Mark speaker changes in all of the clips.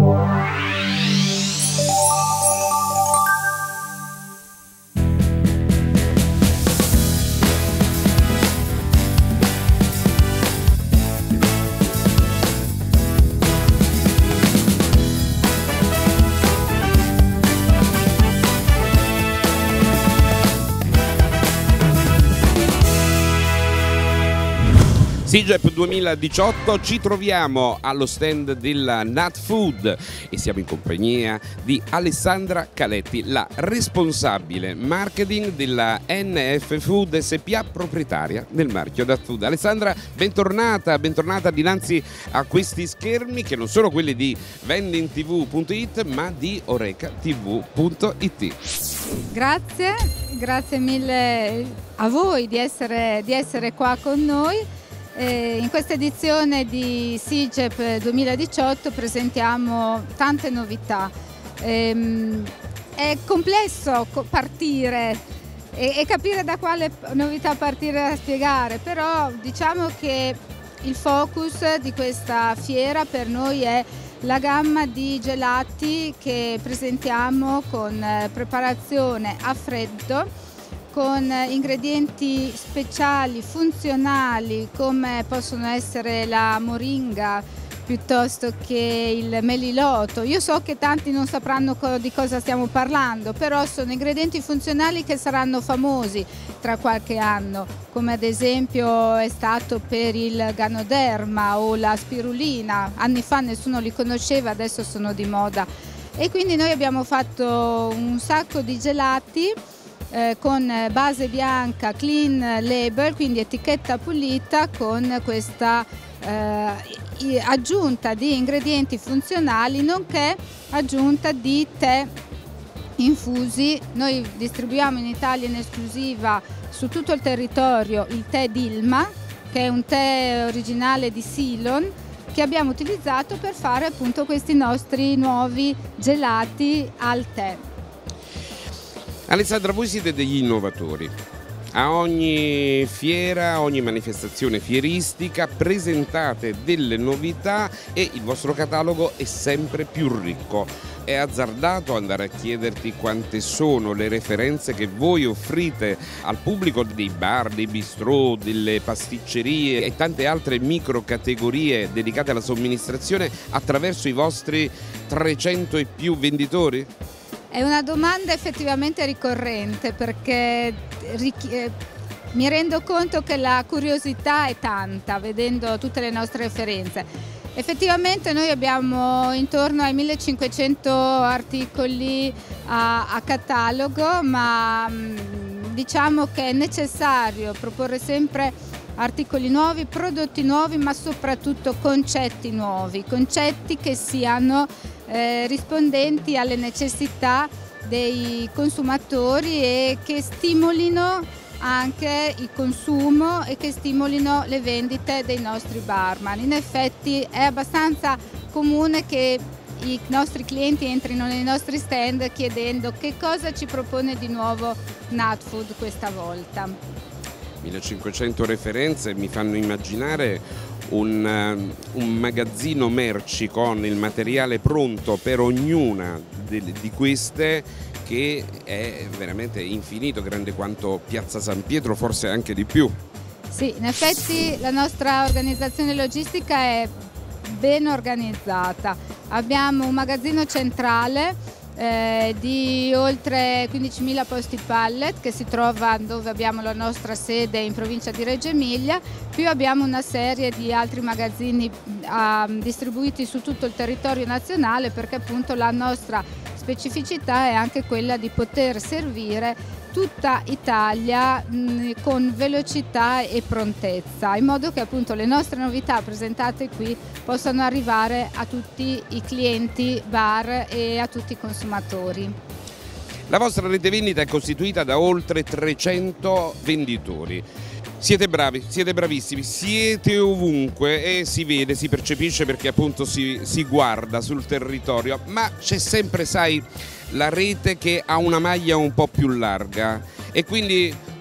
Speaker 1: SIGEP 2018, ci troviamo allo stand della Nat Food e siamo in compagnia di Alessandra Caletti, la responsabile marketing della NF Food SPA, proprietaria del marchio Nat Food. Alessandra, bentornata dinanzi a questi schermi che non sono quelli di vendingtv.it ma di orecatv.it.
Speaker 2: Grazie mille a voi di essere qua con noi. In questa edizione di SIGEP 2018 presentiamo tante novità. È complesso partire e capire da quale novità partire a spiegare, però diciamo che il focus di questa fiera per noi è la gamma di gelati che presentiamo con preparazione a freddo, con ingredienti speciali, funzionali, come possono essere la moringa piuttosto che il meliloto. Io so che tanti non sapranno di cosa stiamo parlando, però sono ingredienti funzionali che saranno famosi tra qualche anno, come ad esempio è stato per il Ganoderma o la spirulina. Anni fa nessuno li conosceva, adesso sono di moda. E quindi noi abbiamo fatto un sacco di gelati con base bianca, clean label, quindi etichetta pulita, con questa aggiunta di ingredienti funzionali, nonché aggiunta di tè infusi. Noi distribuiamo in Italia in esclusiva su tutto il territorio il tè Dilma, che è un tè originale di Ceylon, che abbiamo utilizzato per fare appunto questi nostri nuovi gelati al tè.
Speaker 1: Alessandra, voi siete degli innovatori. A ogni fiera, a ogni manifestazione fieristica presentate delle novità e il vostro catalogo è sempre più ricco. È azzardato andare a chiederti quante sono le referenze che voi offrite al pubblico dei bar, dei bistrò, delle pasticcerie e tante altre microcategorie dedicate alla somministrazione attraverso i vostri 300 e più venditori?
Speaker 2: È una domanda effettivamente ricorrente, perché mi rendo conto che la curiosità è tanta vedendo tutte le nostre referenze. Effettivamente noi abbiamo intorno ai 1500 articoli a catalogo, ma diciamo che è necessario proporre sempre articoli nuovi, prodotti nuovi, ma soprattutto concetti nuovi, concetti che siano rispondenti alle necessità dei consumatori e che stimolino anche il consumo e che stimolino le vendite dei nostri barman. In effetti è abbastanza comune che i nostri clienti entrino nei nostri stand chiedendo che cosa ci propone di nuovo Nat Food questa volta.
Speaker 1: 1500 referenze mi fanno immaginare un magazzino merci con il materiale pronto per ognuna di queste, che è veramente infinito, grande quanto Piazza San Pietro, forse anche di più.
Speaker 2: Sì, in effetti la nostra organizzazione logistica è ben organizzata. Abbiamo un magazzino centrale di oltre 15.000 posti pallet che si trova dove abbiamo la nostra sede in provincia di Reggio Emilia, più abbiamo una serie di altri magazzini distribuiti su tutto il territorio nazionale, perché appunto la nostra specificità è anche quella di poter servire tutta Italia con velocità e prontezza, in modo che appunto le nostre novità presentate qui possano arrivare a tutti i clienti bar e a tutti i consumatori.
Speaker 1: La vostra rete vendita è costituita da oltre 300 venditori. Siete bravi, siete bravissimi, siete ovunque e si vede, si percepisce, perché appunto si guarda sul territorio, ma c'è sempre, sai, la rete che ha una maglia un po' più larga e quindi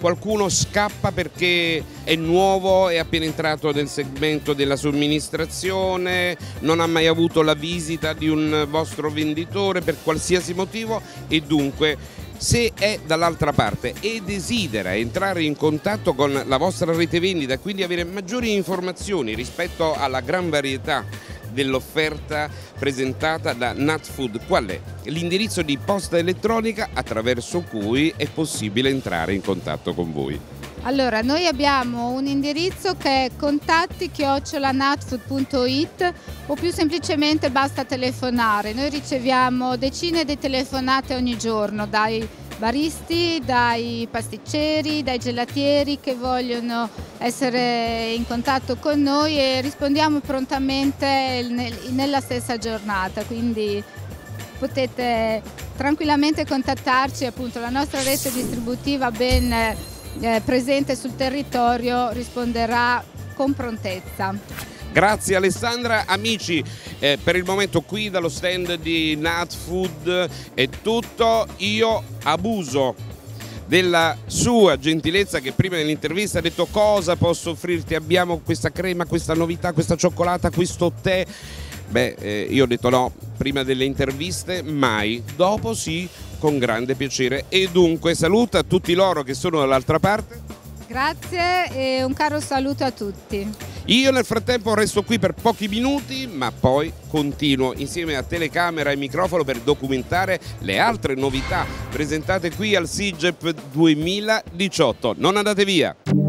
Speaker 1: qualcuno scappa perché è nuovo, è appena entrato nel segmento della somministrazione, non ha mai avuto la visita di un vostro venditore per qualsiasi motivo e dunque se è dall'altra parte e desidera entrare in contatto con la vostra rete vendita e quindi avere maggiori informazioni rispetto alla gran varietà dell'offerta presentata da Nutfood, qual è? L'indirizzo di posta elettronica attraverso cui è possibile entrare in contatto con voi.
Speaker 2: Allora, noi abbiamo un indirizzo che è contatti@nutfood.it o più semplicemente basta telefonare. Noi riceviamo decine di telefonate ogni giorno dai baristi, dai pasticceri, dai gelatieri che vogliono essere in contatto con noi e rispondiamo prontamente nella stessa giornata, quindi potete tranquillamente contattarci, appunto la nostra rete distributiva ben presente sul territorio risponderà con prontezza.
Speaker 1: Grazie Alessandra. Amici, per il momento qui dallo stand di Nutfood è tutto. Io abuso della sua gentilezza che prima dell'intervista ha detto cosa posso offrirti, abbiamo questa crema, questa novità, questa cioccolata, questo tè. Io ho detto no, prima delle interviste mai, dopo sì, con grande piacere. E dunque saluta tutti loro che sono dall'altra parte.
Speaker 2: Grazie e un caro saluto a tutti.
Speaker 1: Io nel frattempo resto qui per pochi minuti, ma poi continuo insieme a telecamera e microfono per documentare le altre novità presentate qui al SIGEP 2018. Non andate via!